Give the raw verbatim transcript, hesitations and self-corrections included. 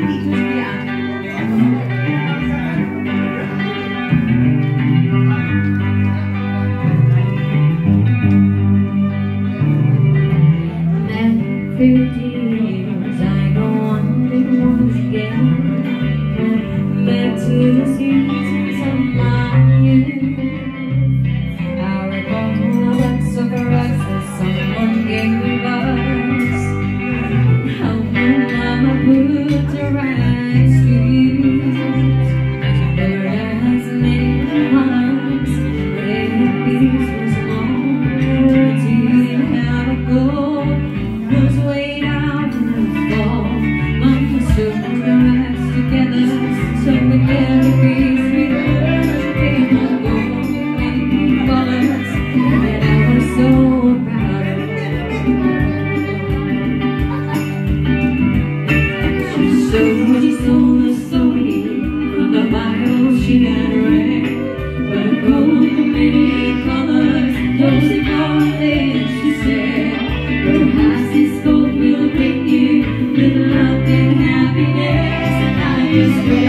Fifty years I go wandering once again, back to the seasons of my youth. I recall the wax of a rice that someone gave us. How my mama put the rice to use. There has many hearts, but every piece was long. The tea had a gold was way out in the fall. Mama stood the rest together, so we get a piece we came and go many colors, and I was so proud of her. She showed, she sold the story from the Bible she had read, but gold in many colors, those she bought there, she said. Perhaps this gold will bring you good luck and happiness, and I just